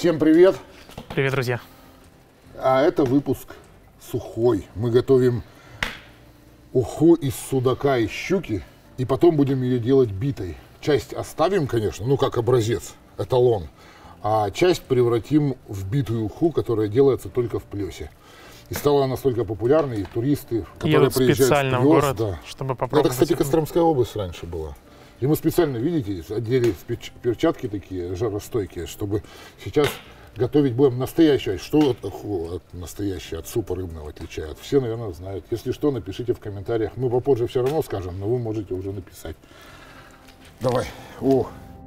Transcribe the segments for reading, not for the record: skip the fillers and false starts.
Всем привет! Привет, друзья! А это выпуск сухой. Мы готовим уху из судака и щуки, и потом будем ее делать битой. Часть оставим, конечно, ну как образец, эталон, а часть превратим в битую уху, которая делается только в Плесе. И стала настолько популярной, и туристы, которые едут приезжают специально в город, да. чтобы попробовать. Это, кстати, Костромская область раньше была. И мы специально, видите, одели перчатки такие жаростойкие, чтобы сейчас готовить будем настоящее. Что от настоящего, от супа рыбного отличает? Все, наверное, знают. Если что, напишите в комментариях. Мы попозже все равно скажем, но вы можете уже написать. Давай. О.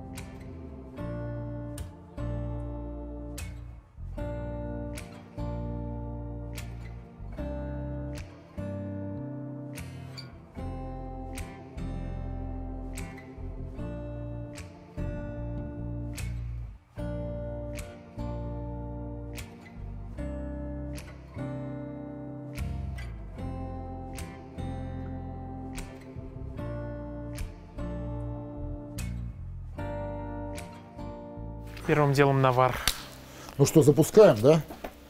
Первым делом навар. Ну что, запускаем, да?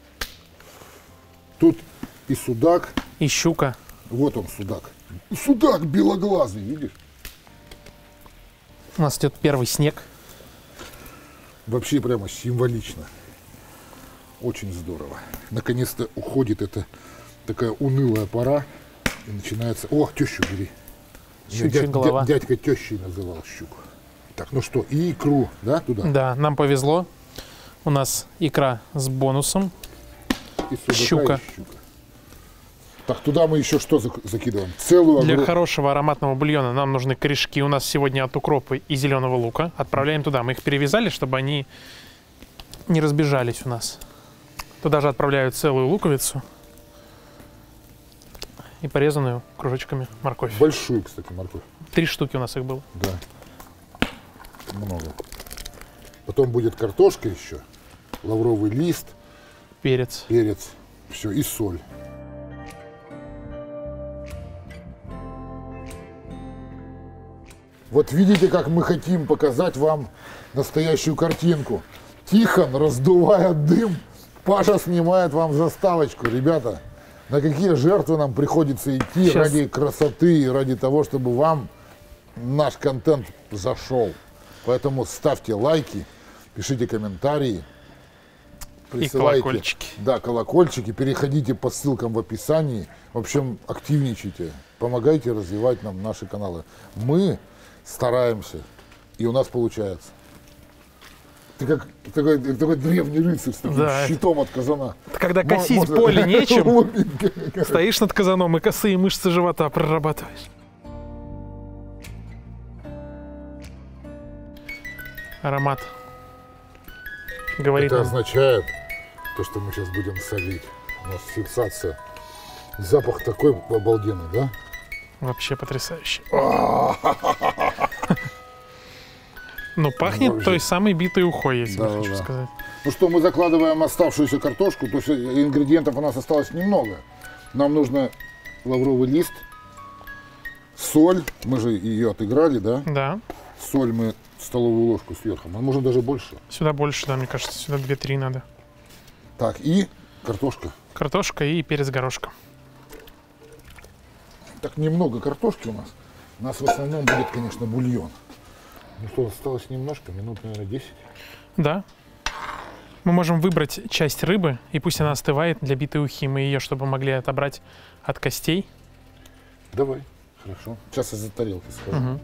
Тут и судак. И щука. Вот он, судак. Судак белоглазый, видишь? У нас идет первый снег. Вообще прямо символично. Очень здорово. Наконец-то уходит эта такая унылая пора. И начинается... О, тещу бери. Щучья голова. Дядька тещей называл щуку. Так, ну что, и икру, да, туда? Да, нам повезло. У нас икра с бонусом. И щука. И щука. Так, туда мы еще что закидываем? Целую Для хорошего ароматного бульона нам нужны корешки. У нас сегодня от укропа и зеленого лука. Отправляем туда. Мы их перевязали, чтобы они не разбежались у нас. Туда же отправляю целую луковицу и порезанную кружочками морковь. Большую, кстати, морковь. 3 штуки у нас их было. Да. Много. Потом будет картошка еще, лавровый лист, перец, все, и соль. Вот видите, как мы хотим показать вам настоящую картинку. Тихон, раздувая дым, Паша снимает вам заставочку. Ребята, на какие жертвы нам приходится идти ради красоты и ради того, чтобы вам наш контент зашел. Поэтому ставьте лайки, пишите комментарии, присылайте. И колокольчики. Да, колокольчики, переходите по ссылкам в описании. В общем, активничайте, помогайте развивать нам наши каналы. Мы стараемся, и у нас получается. Ты как такой древний рыцарь с таким щитом от казана. Когда косить поле нечем, стоишь над казаном и косые мышцы живота прорабатываешь. Аромат говорит Это нам. означает то, что мы сейчас будем солить. У нас фиксация. Запах такой обалденный, да? Вообще потрясающе. Ну, пахнет той самой битой ухой, я тебе хочу сказать. Ну что, мы закладываем оставшуюся картошку, то есть ингредиентов у нас осталось немного. Нам нужно лавровый лист, соль, мы же ее отыграли, да? Да. Соль мы столовую ложку сверху, а можно даже больше. Сюда больше, да, мне кажется, сюда 2-3 надо. Так, и картошка. Картошка и перец горошком. Так, немного картошки у нас. У нас в основном будет, конечно, бульон. Ну что, осталось немножко, минут, наверное, 10. Да. Мы можем выбрать часть рыбы, и пусть она остывает для битой ухи. Мы ее, чтобы могли отобрать от костей. Давай, хорошо. Сейчас из-за тарелки скажу. Угу.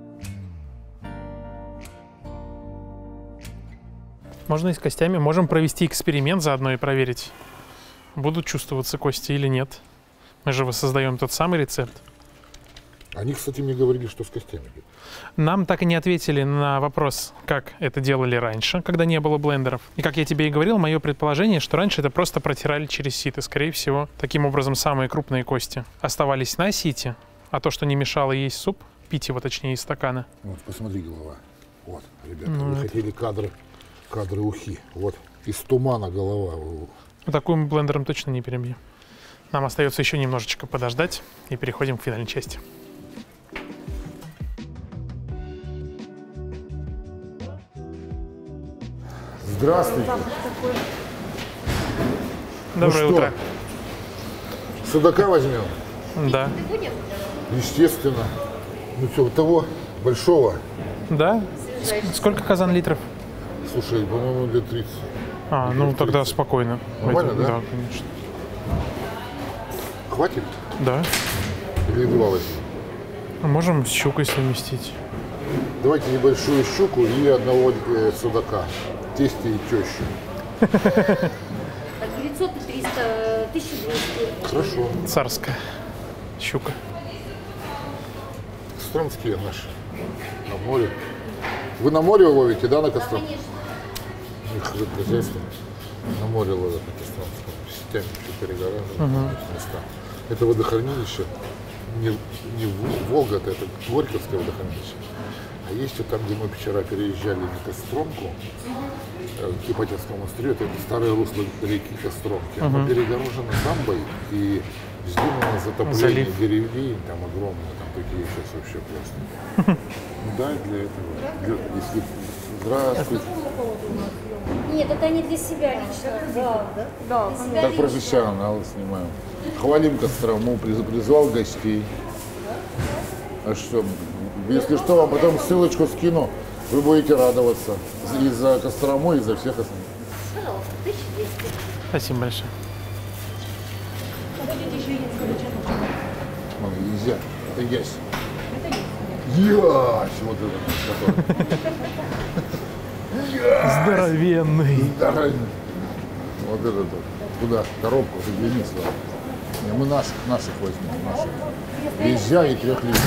Можно и с костями. Можем провести эксперимент заодно и проверить, будут чувствоваться кости или нет. Мы же воссоздаем тот самый рецепт. Они, кстати, мне говорили, что с костями. Нам так и не ответили на вопрос, как это делали раньше, когда не было блендеров. И как я тебе и говорил, мое предположение, что раньше это просто протирали через сито. Скорее всего, таким образом самые крупные кости оставались на сите, а то, что не мешало есть суп, пить его, точнее, из стакана. Вот, посмотри, голова. Вот, ребята, вы хотели кадры ухи. Вот, из тумана голова. Такую мы блендером точно не перебьем. Нам остается еще немножечко подождать и переходим к финальной части. Здравствуйте. Доброе Ну что, утро. Судака возьмем? Да. Естественно. Ну что, того большого? Да? Сколько казан литров? Слушай, по-моему, лет 30. А, ну тогда спокойно. Нормально, да? Да, конечно. Хватит? Да. Или два возьмем? Можем с щукой совместить. Давайте небольшую щуку и одного судака. Тесте и тещу. 900 и 300, 1200. Хорошо. Царская щука. Костромские наши. На море. Вы на море ловите, да, на Костром? Конечно. У них хозяйство на море ловят на Костромском. Сетями все перегораживают места. Это водохранилище. Не Волга, это Горьковское водохранилище. А есть вот там, где мы вчера переезжали на Костромку, к Ипатьевскому монастырю, это старое русло реки Костромки. Оно перегорожено дамбой и сделано затопление Залив. деревень, там огромные, там такие сейчас вообще просто. Да, для этого. Если... Здравствуйте. Нет, это не для себя лично. Да, да. Для себя Так лично. профессионалы снимаем. Хвалим Кострому, призвал гостей. А что, если что, вам потом ссылочку скину, вы будете радоваться. И за Кострому, и за всех остальных. Пожалуйста, 1200. Спасибо большое. Нельзя. Это ясь. Ясь! Вот это. Здоровенный. Здоровенный. Вот это вот. Куда? Коробку загляни сюда. Не, мы наших возьмем. Наших. Езжа и 3 литров.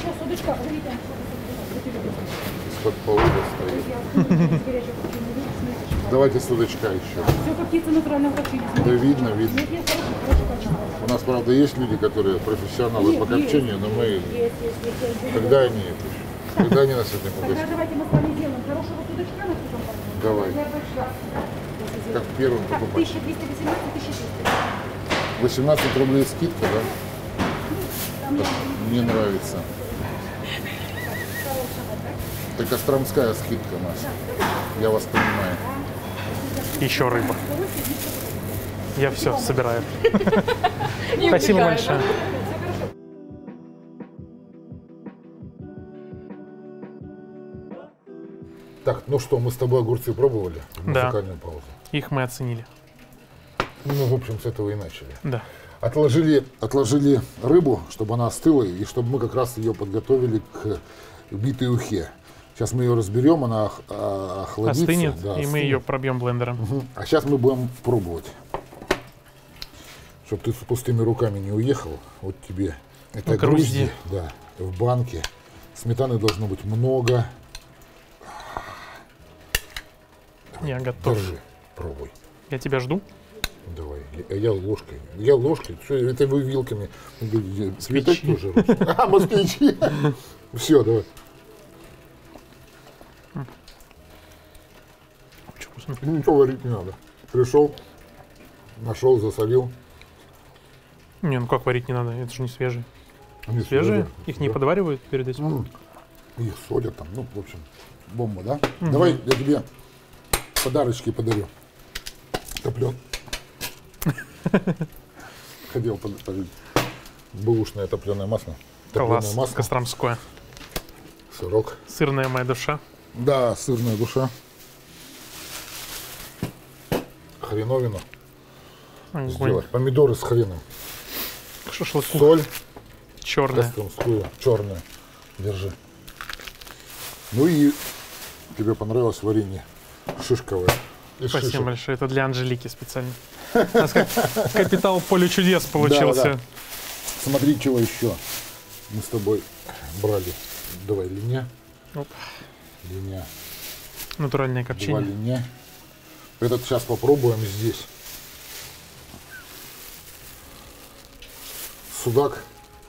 Из-под полуда стоит. Давайте судачка еще. Все по птице натурального копчения. Да видно, видно. Нет, хороший качество. У нас, правда, есть люди, которые профессионалы по копчению, но мы... Когда они это еще? Когда они нас этим Тогда угостят? давайте мы с вами сделаем хорошего судачка на вкусом. Давай. Как первым Так, покупать? 1218, 1300. 18 рублей скидка, да? Так, мне нравится. Это костромская скидка наша. Я вас понимаю. Еще рыба. Я все собираю. Спасибо большое. Так, ну что, мы с тобой огурцы пробовали в Да. музыкальную паузу? Их мы оценили. Ну, в общем, с этого и начали. Да. Отложили рыбу, чтобы она остыла, и чтобы мы как раз ее подготовили к битой ухе. Сейчас мы ее разберем, она охладится. Остынет, да, и мы остынет. ее пробьем блендером. А сейчас мы будем пробовать. Чтобы ты с пустыми руками не уехал, вот тебе это Грузди. грузди, да, в банке. Сметаны должно быть много. Я готов. Держи, пробуй. Я тебя жду. Давай. Я ложкой. Я ложкой. Что, это вы вилками. Светать тоже. А, москвичи. Все, давай. Очень вкусно. Ничего варить не надо. Пришел, нашел, засолил. Не, ну как варить не надо, это же не свежие. Они Свежие? Их не да. подваривают перед этим? Их солят там. Ну, в общем, бомба, да? Давай я тебе подарочки подарю. Топлен. Хотел подарить бэушное топленое масло. Топленое Класс, масло, костромское. сырок. Сырная моя душа. Да, сырная душа. Хреновину Огонь. сделать. Помидоры с хреном. К шашлыку. Соль Черная. костромскую, черную. Держи. Ну и тебе понравилось варенье шишковое. Из Спасибо шишек. большое. Это для Анжелики специально. У нас как капитал поле чудес получился. Да. Смотри, чего еще мы с тобой брали. Давай линя. Оп. Линя. Натуральное Два копчение. линя. Этот сейчас попробуем здесь. Судак.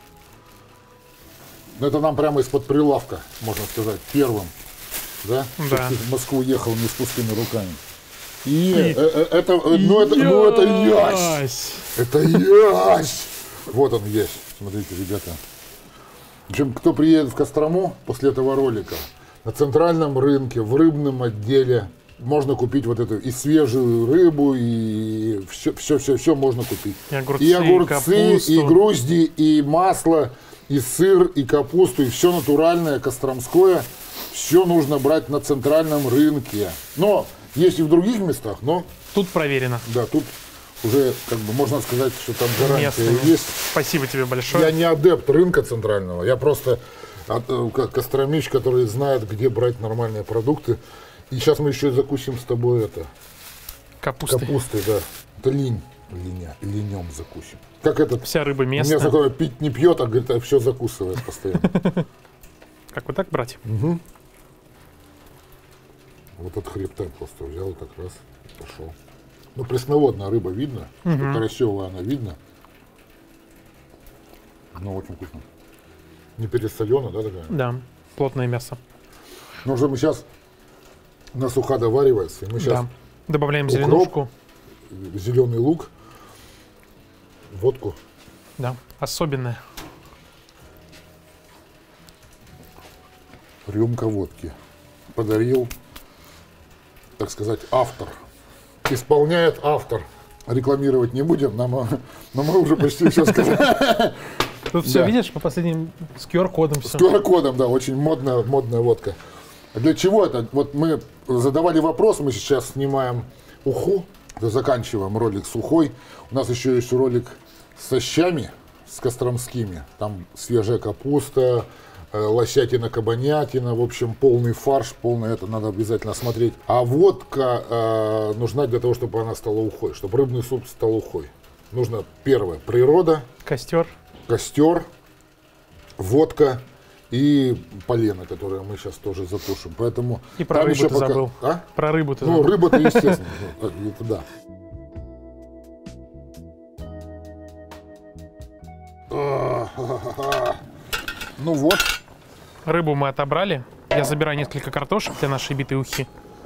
Ну, это нам прямо из-под прилавка, можно сказать, первым. Да? Да. Чтоб ты в Москву ехал не с пустыми руками. И это ясь. Ясь! Это ясь. Вот он ясь. Смотрите, ребята. В общем, кто приедет в Кострому после этого ролика, на центральном рынке, в рыбном отделе можно купить вот эту и свежую рыбу, и все можно купить. И огурцы, капусту. и грузди, и масло, и сыр, и капусту, и все натуральное, костромское. Все нужно брать на центральном рынке. Но есть и в других местах, но Тут проверено. да, тут уже, как бы, можно сказать, что там гарантия Местными. есть. Спасибо тебе большое. Я не адепт рынка центрального, я просто костромич, который знает, где брать нормальные продукты. И сейчас мы еще и закусим с тобой это Капусты. капустой, да. Это линем закусим. Как этот? Вся рыба У меня местная. такое пить не пьет, а говорит, все закусывает постоянно. Как вот так брать? Вот от хребта просто взял и так раз пошел. Ну, пресноводная рыба видно, карасевая она видно. Ну, очень вкусно. Не пересоленая, да, такая? Да, плотное мясо. Ну, уже мы сейчас на суха доваривается. И мы сейчас Да. Добавляем укроп. зеленушку. зеленый лук, водку. Да, особенное. Рюмка водки. Подарил, так сказать, автор. Исполняет автор. Рекламировать не будем, но мы уже почти все сказали. Тут все, Да. видишь, по последним с QR-кодом С все. QR-кодом, да, очень модная водка. Для чего это? Вот мы задавали вопрос, мы сейчас снимаем уху, заканчиваем ролик с ухой. У нас еще есть ролик со щами, с костромскими. Там свежая капуста, лосятина, кабанятина, в общем, полный фарш, полное это надо обязательно смотреть. А водка нужна для того, чтобы она стала ухой, чтобы рыбный суп стал ухой. Нужно первое, природа, Костер. костер, водка и полено, которое мы сейчас тоже затушим. Поэтому И про там рыбу еще ты пока... забыл. А? Про рыбу ты Ну, забыл. рыба-то, естественно. Это да. Ну вот. Рыбу мы отобрали. Я забираю несколько картошек для нашей битой ухи.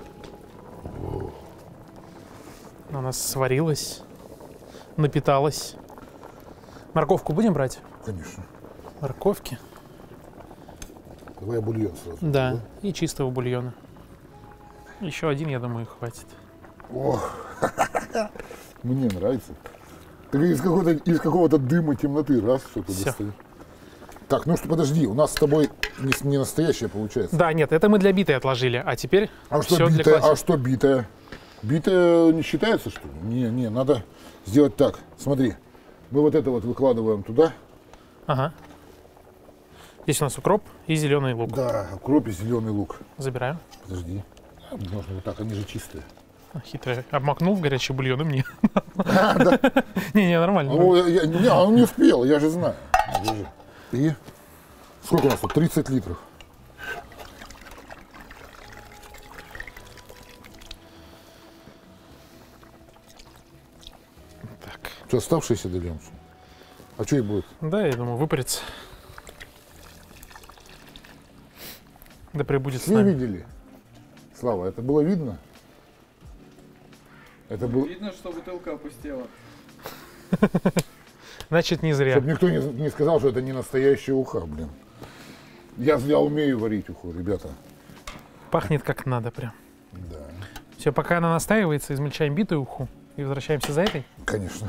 Она у нас сварилась, напиталась. Морковку будем брать? Конечно. Морковки. Давай бульон сразу. Да, и чистого бульона. Еще один, я думаю, хватит. Мне нравится. Так из какого-то дыма темноты, раз, что-то Всё. достает. Так, ну что, подожди, у нас с тобой не настоящее получается. Да, нет, это мы для битой отложили, а теперь А что все для битая? классики. А что битая? Битая не считается, что ли? Не, надо сделать так. Смотри, мы вот это вот выкладываем туда. Ага. Здесь у нас укроп и зеленый лук. Да, укроп и зеленый лук. Забираю. Подожди. Можно вот так, они же чистые. Хитрый. Обмакнул в горячий бульон и мне. Не, нормально. Он не успел, я же знаю. Держи. И сколько у нас тут? 30 литров. Так. Что, оставшиеся дольем? А что и будет? Да, я думаю, выпарится. Да пребудет с Все нами. видели? Слава, это было видно? Это было... Видно, что бутылка опустела. Значит, не зря. Чтобы никто не сказал, что это не настоящая уха, блин. Я умею варить уху, ребята. Пахнет как надо прям. Да, Все, пока она настаивается, измельчаем битую уху и возвращаемся за этой. конечно.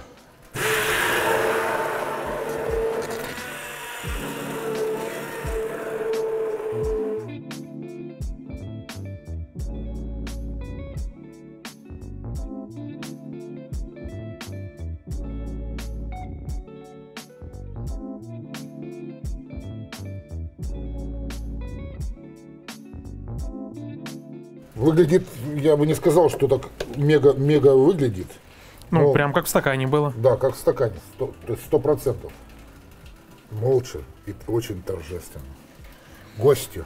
Выглядит, я бы не сказал, что так мега выглядит. Ну, Ну, прям как в стакане было. Да, как в стакане, то есть 100%. Молча и очень торжественно. Гостю.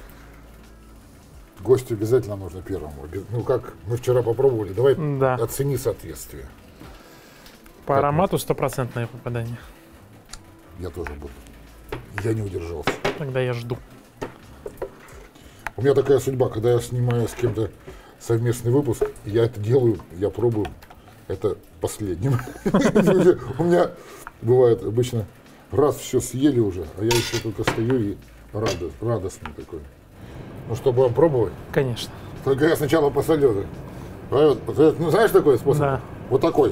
Гостю обязательно нужно первому. Ну, как мы вчера попробовали, давай Да. оцени соответствие. По аромату стопроцентное попадание. Я тоже буду. Я не удержался. Тогда я жду. У меня такая судьба, когда я снимаю с кем-то совместный выпуск, я это делаю, я пробую это последним. У меня бывает обычно раз все съели уже, а я еще только стою и радостный такой. Ну что, будем пробовать? Конечно. Только я сначала посолю. Ну, знаешь такой способ? Да. Вот такой.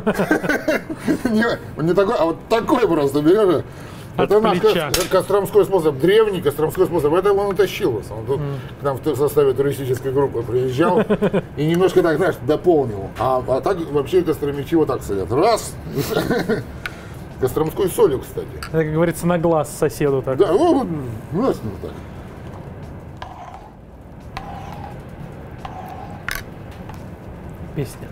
Не такой, а вот такой просто берешь. Это наш костромской способ, древний костромской способ. Это он утащил вас. Он тут к нам в составе туристической группы приезжал и немножко так, знаешь, дополнил. А так вообще костромичи вот так садят. Раз. Костромской солью, кстати. Это, как говорится, на глаз соседу так. Да, вот так. Песня.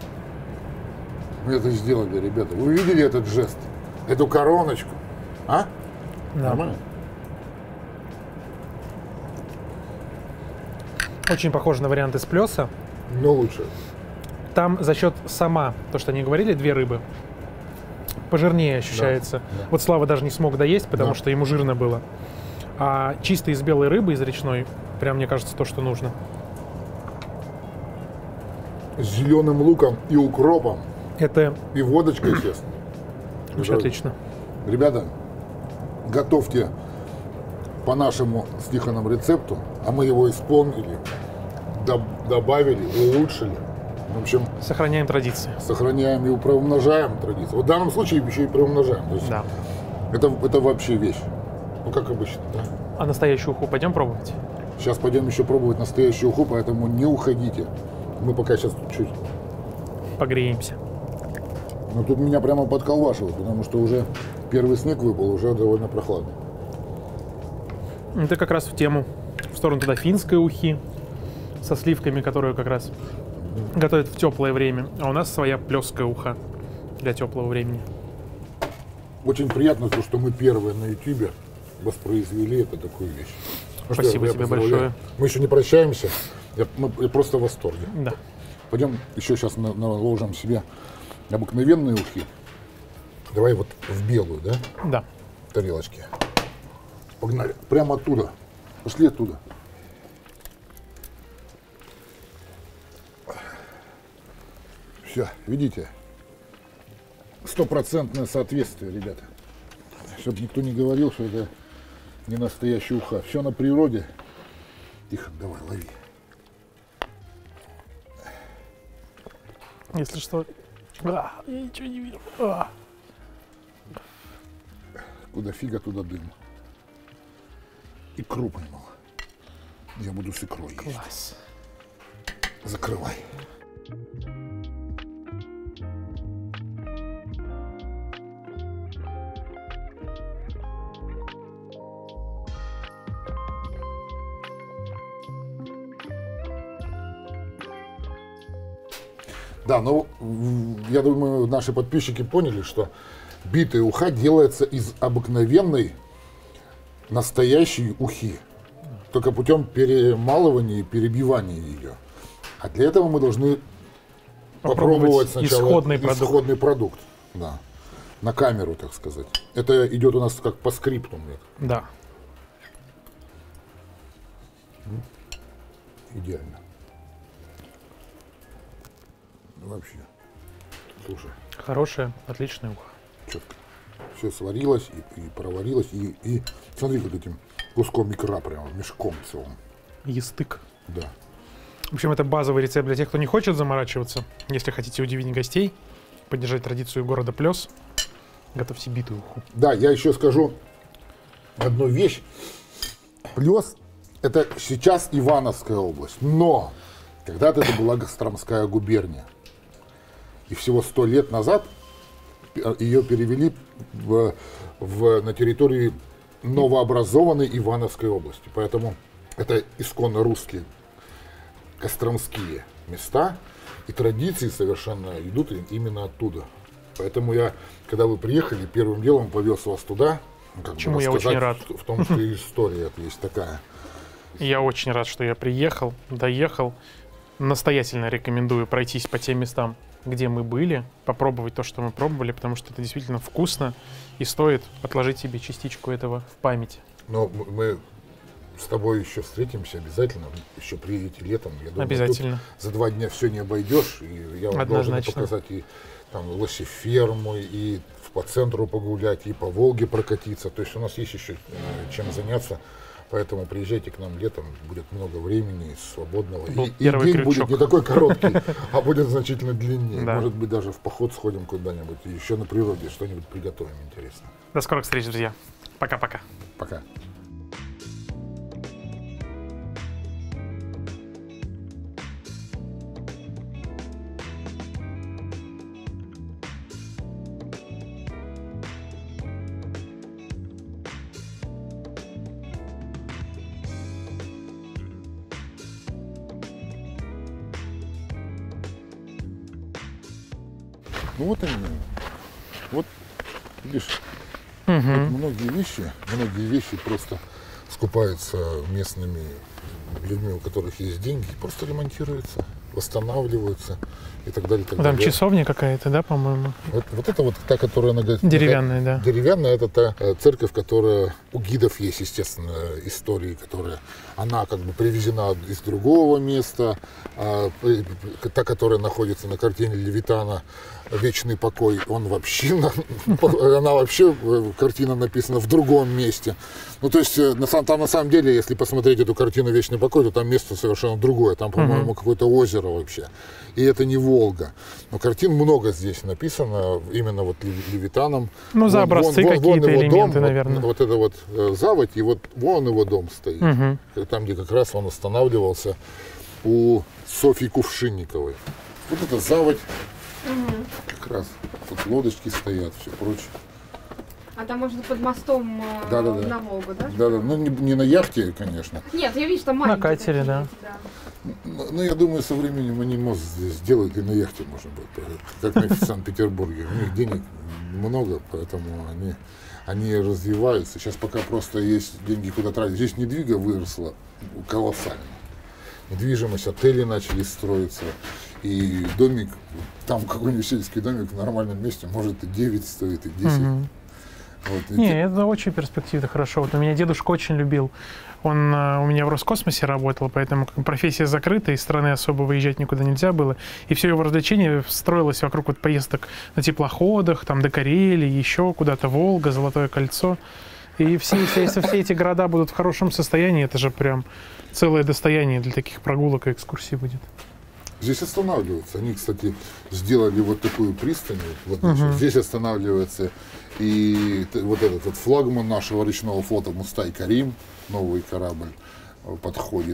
Мы это сделали, ребята. Вы видели этот жест? Эту короночку? А? Да. Нормально? Очень похоже на вариант из плеса. Но лучше. Там за счет сама, то, что они говорили, 2 рыбы, пожирнее ощущается. Да. Вот Слава даже не смог доесть, потому Да. что ему жирно было. А чисто из белой рыбы, из речной, прям, мне кажется, то, что нужно. С зеленым луком и укропом. Это И водочкой, естественно. очень отлично. Ребята, готовьте по нашему с Тихоном рецепту, а мы его исполнили, добавили, улучшили. В общем, Сохраняем традиции. сохраняем и приумножаем традицию. Вот в данном случае еще и приумножаем. То есть Да. это вообще вещь. Ну, как обычно, да? А настоящую уху пойдем пробовать? Сейчас пойдем еще пробовать настоящую уху, поэтому не уходите. Мы пока сейчас чуть. Погреемся. Но тут меня прямо подколвашивает, потому что уже первый снег выпал, уже довольно прохладно. Это как раз в тему. В сторону туда финской ухи со сливками, которую как раз готовят в теплое время. А у нас своя плеская уха для теплого времени. Очень приятно, то, что мы первые на YouTube воспроизвели это такую вещь. Ну что, Спасибо я тебе поздравляю. большое. Мы еще не прощаемся. Я просто в восторге. Да. Пойдем еще сейчас наложим себе обыкновенные ухи. Давай вот в белую, да, Да. тарелочки. Погнали. Прямо оттуда. Пошли оттуда. Все, видите? 100% соответствие, ребята. Чтобы никто не говорил, что это не настоящая уха. Все на природе. Тихо, давай, лови. Если что... я ничего не вижу. Куда фига, туда дым. Икру поймал. Я буду с икрой есть. Класс. Закрывай. Да, ну, я думаю, наши подписчики поняли, что битая уха делается из обыкновенной настоящей ухи, только путем перемалывания и перебивания ее. А для этого мы должны попробовать сначала исходный продукт. Да. На камеру, так сказать. Это идет у нас как по скрипту. Да. Идеально. Вообще. Слушай, Хорошая, отличная уха. четко. Все сварилось и проварилось. И смотри, вот этим куском икра прямо, мешком целым. Естык. Да. В общем, это базовый рецепт для тех, кто не хочет заморачиваться. Если хотите удивить гостей, поддержать традицию города Плес, готовьте битую уху. Да, я еще скажу одну вещь. Плес — это сейчас Ивановская область, но когда-то это была Костромская губерния. И всего 100 лет назад ее перевели на территории новообразованной Ивановской области. Поэтому это исконно русские костромские места, и традиции совершенно идут именно оттуда. Поэтому я, когда вы приехали, первым делом повез вас туда. Как Чему бы я очень рад. В том, что и история это есть такая. Я очень рад, что я приехал, доехал. Настоятельно рекомендую пройтись по тем местам, где мы были, попробовать то, что мы пробовали, потому что это действительно вкусно и стоит отложить себе частичку этого в память. Но мы с тобой еще встретимся обязательно, еще приедете летом. Я думаю, Обязательно. тут за 2 дня все не обойдешь, и я вам должен Однозначно. показать и там лосеферму, и по центру погулять, и по Волге прокатиться. То есть у нас есть еще чем заняться Поэтому приезжайте к нам летом, будет много времени свободного. Был И первый день будет крючок. не такой короткий, а будет значительно длиннее. Да. Может быть, даже в поход сходим куда-нибудь и еще на природе что-нибудь приготовим интересно. До скорых встреч, друзья. Пока-пока. Пока. Ну вот они, вот видишь, вот многие вещи просто скупаются местными людьми, у которых есть деньги, просто ремонтируются, восстанавливаются и так далее. Там часовня какая-то, да, по-моему? Вот это вот та, которая Деревянная, да. Деревянная, это та церковь, которая у гидов есть, естественно, истории, которая она как бы привезена из другого места, та, которая находится на картине Левитана «Вечный покой», она вообще, картина написана в другом месте. Ну, то есть, там на самом деле, если посмотреть эту картину «Вечный покой», то там место совершенно другое, там, по-моему, какое-то озеро вообще. И это не Волга. Но картин много здесь написано, именно вот Левитаном. Ну, за образцы какие-то элементы, дом, наверное. Вот это вот заводь, и вот вон его дом стоит. Там, где как раз он останавливался у Софьи Кувшинниковой. Вот это заводь. Как раз тут лодочки стоят, все прочее. А там, может, под мостом Да-да-да. на Волгу, да? Да, ну не на яхте, конечно. Нет, я вижу, там На маленькие катере, такие, да. Но я думаю, со временем они мост здесь сделают, и на яхте можно будет. Как в Санкт-Петербурге. У них денег много, поэтому они развиваются. Сейчас пока просто есть деньги куда тратить. Здесь недвига выросла колоссально. Недвижимость, отели начали строиться. И домик, там какой-нибудь сельский домик в нормальном месте может и 9 стоит, и 10. Вот, Не, это очень перспективно, хорошо. Вот у меня дедушка очень любил. Он у меня в Роскосмосе работал, поэтому профессия закрыта, из страны особо выезжать никуда нельзя было. И все его развлечение строилось вокруг вот поездок на теплоходах, там до Карелии, еще куда-то Волга, Золотое кольцо. И если все эти города будут в хорошем состоянии, это же прям целое достояние для таких прогулок и экскурсий будет. Здесь останавливаются. Они, кстати, сделали вот такую пристань. Вот, здесь останавливается и вот этот вот флагман нашего речного флота Мустай Карим, новый корабль, подходит.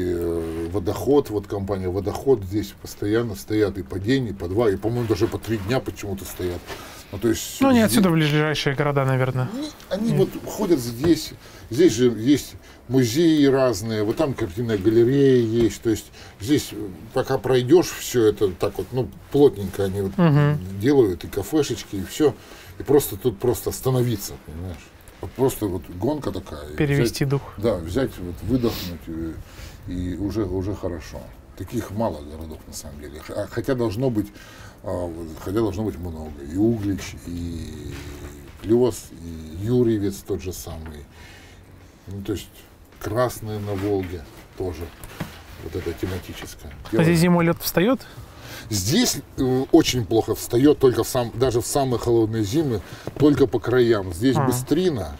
И водоход, вот компания Водоход здесь постоянно стоят и по день, и по два, и, по-моему, даже по 3 дня почему-то стоят. Ну, то есть, не отсюда в ближайшие города, наверное. Они вот ходят здесь. Здесь же есть музеи разные, вот там картинная галерея есть. То есть здесь, пока пройдешь, все это так вот, плотненько они вот делают, и кафешечки, и все. И просто тут просто остановиться, понимаешь? Вот просто вот гонка такая. Перевести дух. Да, взять, вот, выдохнуть, и уже хорошо. Таких мало городов на самом деле. Хотя должно быть много. И Углич, и Плес, и Юрьевец тот же самый. Ну, то есть Красные на Волге тоже. Вот это тематическое. А здесь зимой лед встает? Здесь очень плохо встает, только даже в самые холодные зимы, только по краям. Здесь быстрина,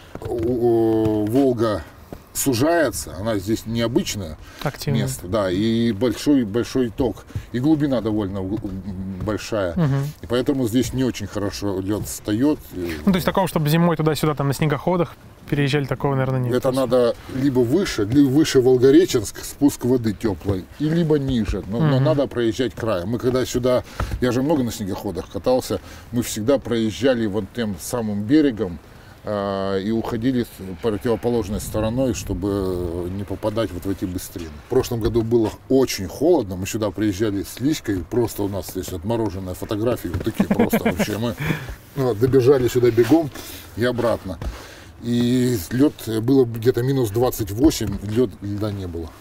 Волга сужается, она здесь необычное место, да, и большой ток, и глубина довольно большая, и поэтому здесь не очень хорошо лед встает. Ну, то есть такого, чтобы зимой туда-сюда там на снегоходах переезжали, такого, наверное, нет. Это надо либо выше Волгореченск, спуск воды теплой, и либо ниже, но надо проезжать краем. Мы когда сюда, я же много на снегоходах катался, мы всегда проезжали вот тем самым берегом, и уходили противоположной стороной, чтобы не попадать вот в эти быстрины. В прошлом году было очень холодно, мы сюда приезжали с Лиськой, просто у нас здесь отмороженные фотографии, вот такие просто вообще. Мы добежали сюда бегом и обратно. И лед было где-то минус 28, льда не было.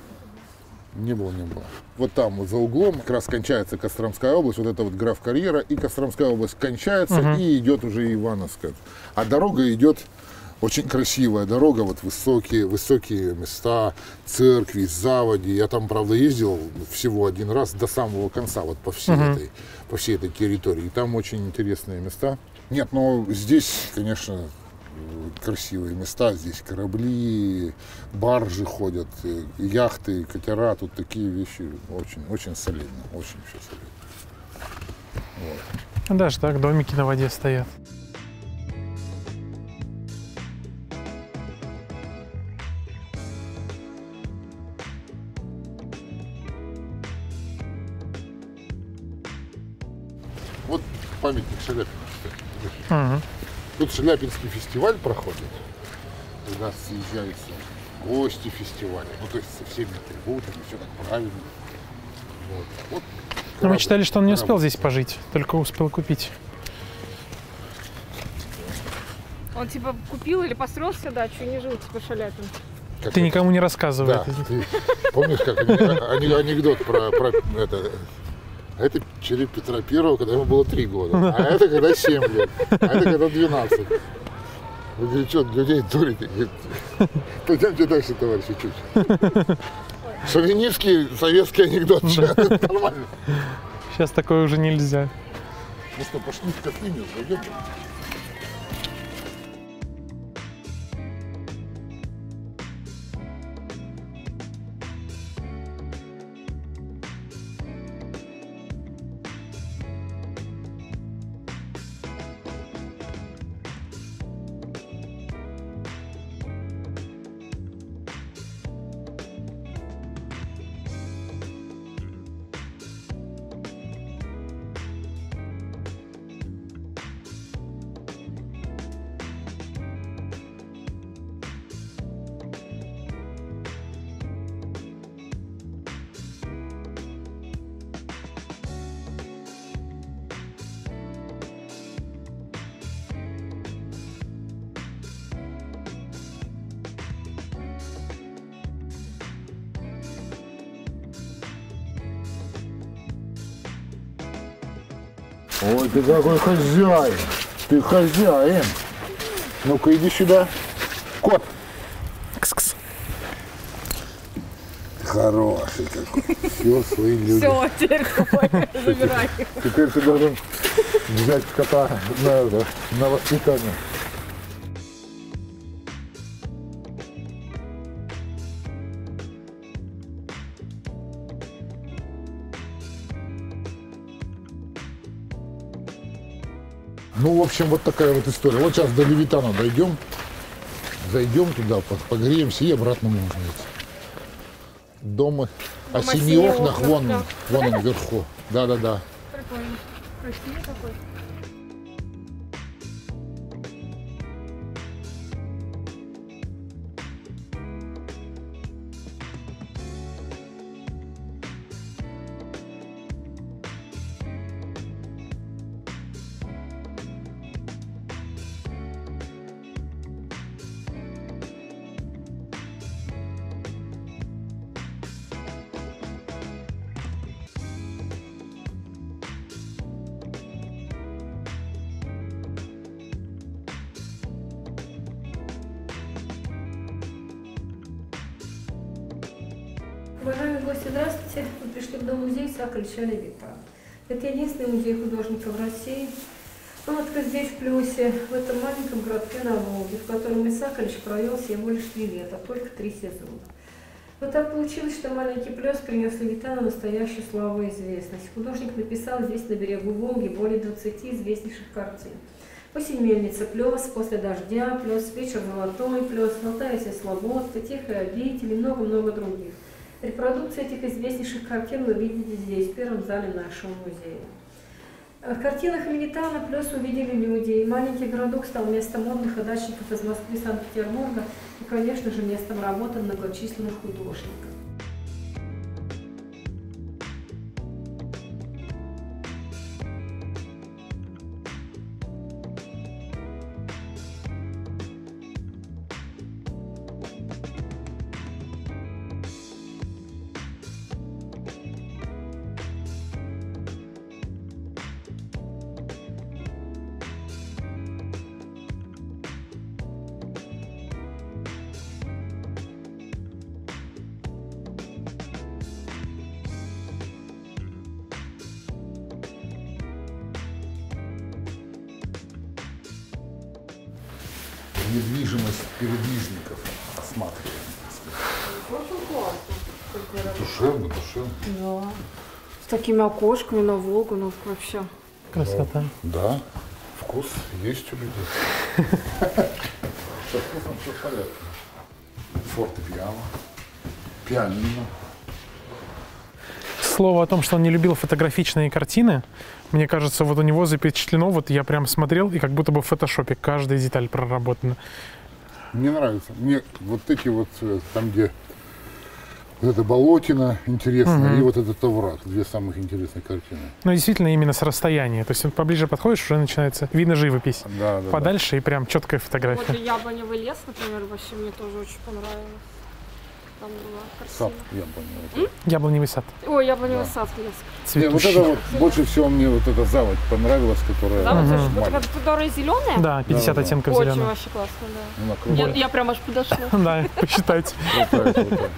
Не было. Вот там, вот за углом, как раз кончается Костромская область, вот это вот граф Карьера, и Костромская область кончается, и идет уже Ивановская. А дорога идет, очень красивая дорога, вот высокие места, церкви, заводи. Я там, правда, ездил всего один раз до самого конца, вот по всей этой территории. И там очень интересные места. Нет, но здесь, конечно, красивые места. Здесь корабли, баржи ходят, яхты, катера. Тут такие вещи очень, очень солидно. Очень все солидно. Вот. Даже так, домики на воде стоят. Вот памятник Шаляпину. Мгм. Тут Шаляпинский фестиваль проходит. У нас съезжаются гости фестиваля. Ну, то есть со всеми атрибутами, все так правильно. Вот. Но мы читали, что он не успел корабль. здесь пожить, только успел купить. Он типа купил или построил себе дачу и не жил, типа Шаляпин. Как Ты это? никому не рассказывай Да, это. ты помнишь, как анекдот про это? Это череп Петра Первого, когда ему было 3 года, а это когда 7 лет, а это когда 12. Вы говорите, что, людей дурите? Говорит, пойдемте дальше, товарищи, чуть. Шовинистский советский анекдот. Нормально. Сейчас такое уже нельзя. Ну что, пошли в кофейню, зайдем. Ой, ты какой хозяин. Ты хозяин. Ну-ка, иди сюда. Кот. Кс-кс. Хороший какой. Все, свои люди. Все, теперь забирай. Теперь ты должен взять кота на воспитание. Ну, в общем, вот такая вот история. Вот сейчас до Левитана дойдем, зайдем туда, погреемся и обратно можно идти. Дом осенних окнах, вон он вверху. Да-да-да. Прикольно. Красивый такой. Уважаемые гости, здравствуйте. Мы пришли в Дом-музей Сокольча Левитана. Это единственный музей художников России. Он открыт здесь, в Плесе, в этом маленьком городке на Волге, в котором Исаакович провел всего лишь 3 лета, только 3 сезона. Вот так получилось, что маленький Плес принес Левитану настоящую славу и известность. Художник написал здесь, на берегу Волги, более 20 известнейших картин. «Осень мельница», «Плес», «После дождя», «Плес», «Вечер золотой», «Плес», «Алтайское слободство», «Тихая обитель» и много-много других. Репродукции этих известнейших картин вы видите здесь, в первом зале нашего музея. В картинах Левитана Плес увидели люди, и маленький городок стал местом отдыха дачников из Москвы и Санкт-Петербурга и, конечно же, местом работы многочисленных художников. недвижимость передвижников осматриваем. Очень классно. Душевно, душевно. Да. С такими окошками на Волгу, ну вообще. Красота. Да, вкус есть у людей. Со вкусом все в порядке. Фортепиано, пианино. Слово о том, что он не любил фотографичные картины, мне кажется, вот у него запечатлено, вот я прям смотрел, и как будто бы в фотошопе каждая деталь проработана. Мне нравится. Мне вот эти вот, там, где вот это болотина интересная, и вот этот овраг. Две самых интересные картины. Ну, действительно, именно с расстояния. То есть вот поближе подходишь, уже начинается, видно живопись. Да, да, Подальше и прям четкая Вот фотография. и Яблоневый лес, например, вообще мне тоже очень понравилось. Там была Сад, картина. я понял. Яблоневый сад. Ой, Яблоневый сад, лес. Не, вот Цветущий. это вот, больше всего мне вот эта заводь понравилась, которая Да, вот маленькая. это которая зеленая? Да, 50 Да-да-да. оттенков Очень зеленого. вообще классно, да. Она крутая, Я прям аж подошла. Да, посчитайте. крутая.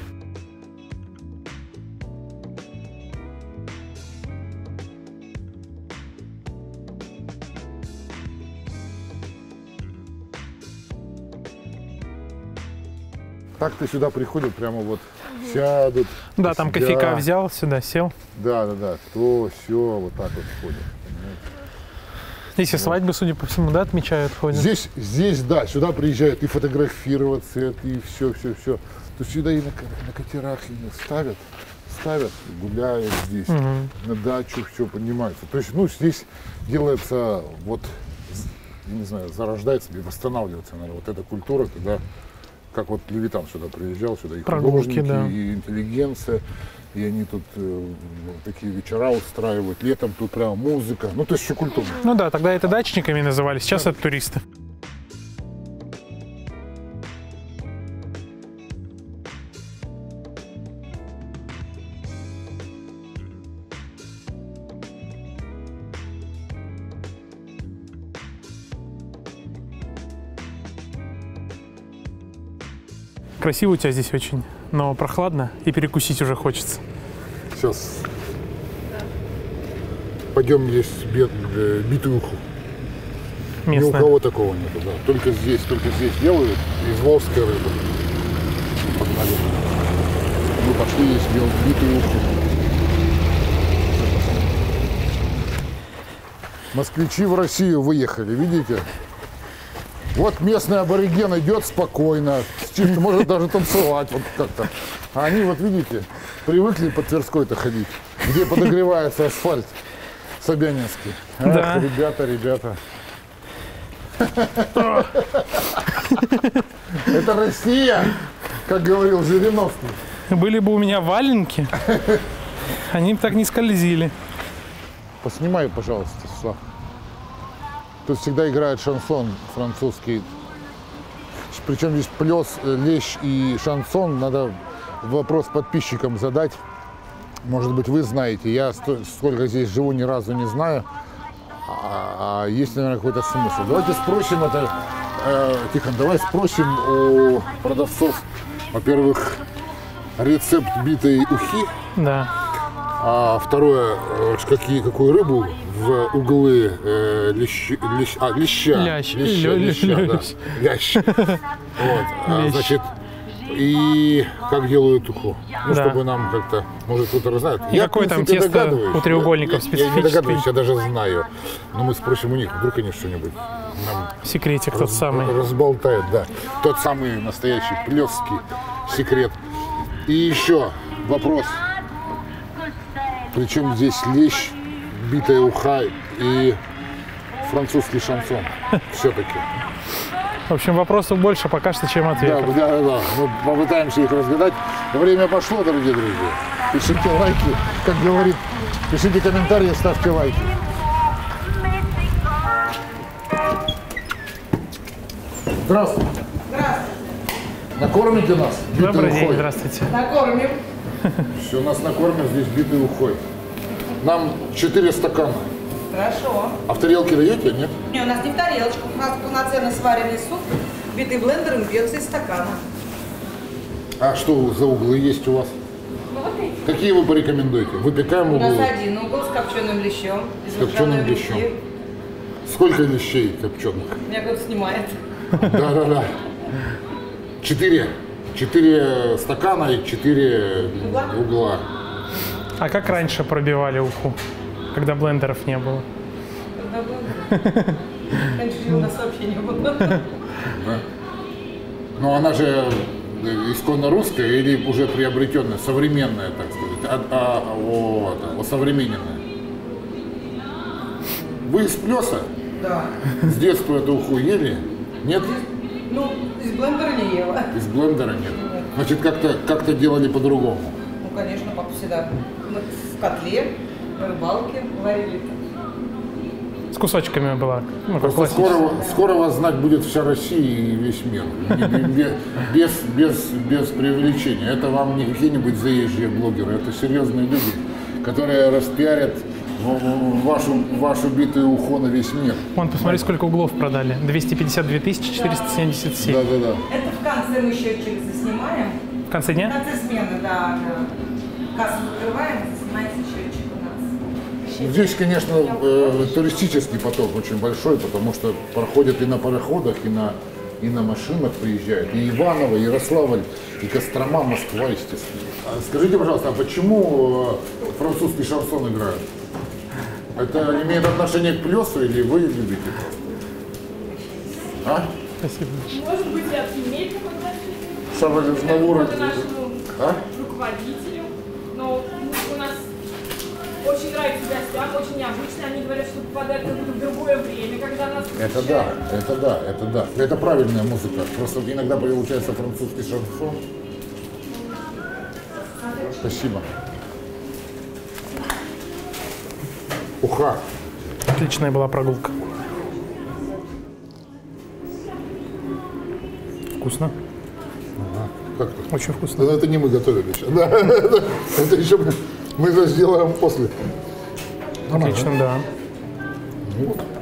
Так ты сюда приходят, прямо вот сядут. Да, там сидят. кофейка взял, сюда сел. Да, да, да. То, все, вот так вот ходят. понимаете? Здесь и свадьбы, судя по всему, да, отмечают, ходят. Здесь, да, сюда приезжают и фотографироваться, и все. То есть сюда и на катерах и ставят, гуляют здесь, на дачу все поднимается. То есть, ну, здесь делается, вот, я не знаю, зарождается или восстанавливается, наверное, вот эта культура, когда, как вот Левитан сюда приезжал, сюда и Прогулки, художники, да. и интеллигенция, и они тут такие вечера устраивают, летом тут прям музыка, ну, то есть все культурно. Ну да, тогда это дачниками называли, сейчас это туристы. Красиво у тебя здесь очень, но прохладно и перекусить уже хочется. Сейчас пойдем есть битую уху. Ни у Местная. кого такого нету, да. Только здесь делают из волжской рыбы. Погнали. Мы пошли есть битую уху. Москвичи в Россию выехали, видите? Вот местный абориген идет спокойно, чисто может даже танцевать вот как-то. А они, вот видите, привыкли по Тверской-то ходить, где подогревается асфальт Собянинский. Ах, Да. ребята. Это Россия, как говорил Жириновский. Были бы у меня валенки, они бы так не скользили. Поснимай, пожалуйста, Слав. Тут всегда играет шансон французский. Причем здесь плес, лещ и шансон. Надо вопрос подписчикам задать. Может быть, вы знаете. Я сколько здесь живу, ни разу не знаю. А есть, наверное, какой-то смысл. Давайте спросим это. Тихон, давай спросим у продавцов, во-первых, рецепт битой ухи. Да. А второе, какую рыбу в углы леща. Лящ. Лящ. Вот, Лещ. значит, и как делают уху. Ну, Да. чтобы нам как-то, может, кто-то знает. И какое там в принципе, тесто догадываюсь. у треугольников Я не специфическое? догадываюсь, я даже знаю. Но мы спросим у них, вдруг они что-нибудь нам Секретик тот самый. разболтают, да. Тот самый настоящий плёский секрет. И еще вопрос. Причем здесь лещ, битая уха и французский шансон. Все-таки. В общем, вопросов больше пока что, чем Да, ответов. да. Мы попытаемся их разгадать. Время пошло, дорогие друзья. Пишите лайки, как говорит. Пишите комментарии, ставьте лайки. Здравствуйте. Здравствуйте. Накормите нас битой Добрый день, ухой? здравствуйте. Накормим. Все, нас накормят здесь битой ухой. Нам 4 стакана. Хорошо. А в тарелке даете, нет? Не, у нас не в тарелочку. У нас полноценный сваренный суп, битый блендером, бьется из стакана. А что за углы есть у вас? Какие вы порекомендуете? Выпекаем У нас углы. один угол с копченым лещом. Из С копченым ржаной лещом. улитки. Сколько лещей копченых? Меня кто-то снимает. Да. 4 стакана и 4 угла. А как раньше пробивали уху, когда блендеров не было? Когда блендер? Раньше у нас вообще не было. Да. Но она же исконно русская или уже приобретенная, современная, так сказать, осовремененная? Вы из Плеса? Да. С детства эту уху ели? Нет? Ну, из блендера не ела. Из блендера нет? Значит, как-то делали по-другому? Ну, конечно, папа всегда в котле, на рыбалке варили. С кусочками была. Ну, как Просто скоро вас знать будет вся Россия и весь мир. Без преувеличения. Это вам не какие-нибудь заезжие блогеры, это серьезные люди, которые распиарят вашу битую уху на весь мир. Вон, посмотри, сколько углов продали. 252 477. Да. Это в конце мы счетчик заснимаем. В конце В дня? конце смены, да. Кассу закрываем, заснимается счетчик у нас. Здесь, конечно, туристический поток очень большой, потому что проходят и на пароходах, и на машинах приезжают. И Иваново, и Ярославль, и Кострома, Москва, естественно. Скажите, пожалуйста, а почему французский шансон играют? Это имеет отношение к Плесу или вы любите? А? Спасибо. Может быть, и от имеет какое-то отношение. Самое Азнавура. Это нашему руководителю. Но у нас очень нравится гостям, очень необычно. Они говорят, что попадают как будто в другое время, когда нас Это да. Это правильная музыка. Просто иногда получается французский шансон. Спасибо. Уха. Отличная была прогулка. Вкусно. Как это? Очень вкусно. Это не мы готовили еще. Да, это еще мы это сделаем после. Отлично, да. Вот.